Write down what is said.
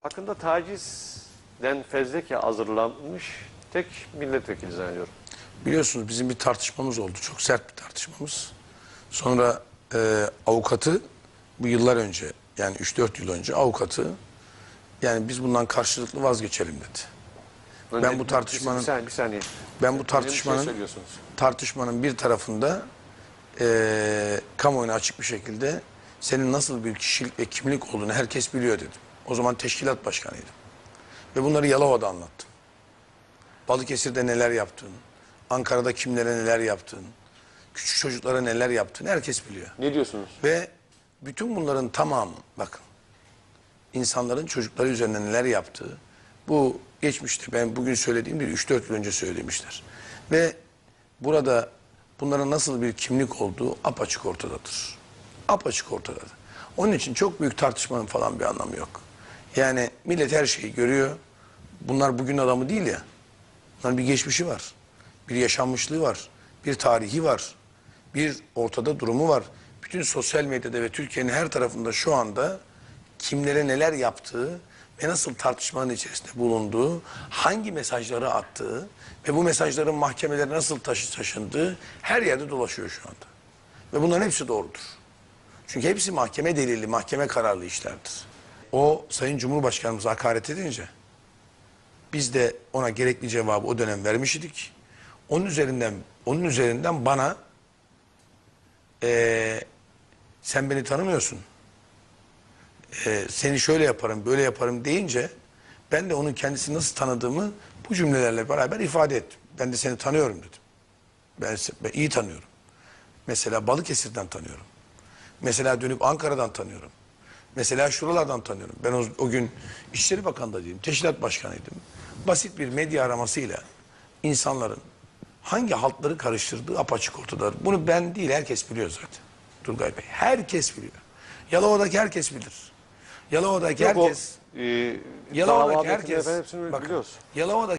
Hakkında tacizden fezleke hazırlanmış tek milletvekili zannediyorum. Biliyorsunuz bizim bir tartışmamız oldu. Çok sert bir tartışmamız. Sonra avukatı bu yıllar önce, yani 3-4 yıl önce avukatı, yani biz bundan karşılıklı vazgeçelim dedi. Ben bu tartışmanın bir saniye. ben bu tartışmanın bir tarafında kamuoyuna açık bir şekilde senin nasıl bir kişilik ve kimlik olduğunu herkes biliyor dedim. O zaman teşkilat başkanıydım. Ve bunları Yalova'da anlattım. Balıkesir'de neler yaptığını, Ankara'da kimlere neler yaptığını, küçük çocuklara neler yaptığını herkes biliyor. Ne diyorsunuz? Ve bütün bunların tamamı, bakın, insanların çocukları üzerine neler yaptığı, bu geçmişte ben bugün söylediğim değil, 3-4 yıl önce söylemişler. Ve burada bunların nasıl bir kimlik olduğu apaçık ortadadır. Apaçık ortadadır. Onun için çok büyük tartışmanın falan bir anlamı yok. Yani millet her şeyi görüyor. Bunlar bugün adamı değil ya. Bunların bir geçmişi var. Bir yaşanmışlığı var. Bir tarihi var. Bir ortada durumu var. Bütün sosyal medyada ve Türkiye'nin her tarafında şu anda kimlere neler yaptığı ve nasıl tartışmanın içerisinde bulunduğu, hangi mesajları attığı ve bu mesajların mahkemelere nasıl taşındığı her yerde dolaşıyor şu anda. Ve bunların hepsi doğrudur. Çünkü hepsi mahkeme delili, mahkeme kararlı işlerdir. O Sayın Cumhurbaşkanımıza hakaret edince biz de ona gerekli cevabı o dönem vermiş idik. Onun üzerinden bana sen beni tanımıyorsun. Seni şöyle yaparım, böyle yaparım deyince ben de onun kendisini nasıl tanıdığımı bu cümlelerle beraber ifade ettim. Ben de seni tanıyorum dedim. Ben iyi tanıyorum. Mesela Balıkesir'den tanıyorum. Mesela dönüp Ankara'dan tanıyorum. Mesela şuralardan tanıyorum. Ben o gün İçişleri Bakanı'nda değilim, teşkilat başkanıydım. Basit bir medya aramasıyla insanların hangi haltları karıştırdığı apaçık ortada. Bunu ben değil, herkes biliyor zaten. Turgay Bey, herkes biliyor. Yalova'daki herkes bilir. Yalova'daki herkes... Yalova'daki herkes... Hepsini Bakın, biliyoruz. Yalova'daki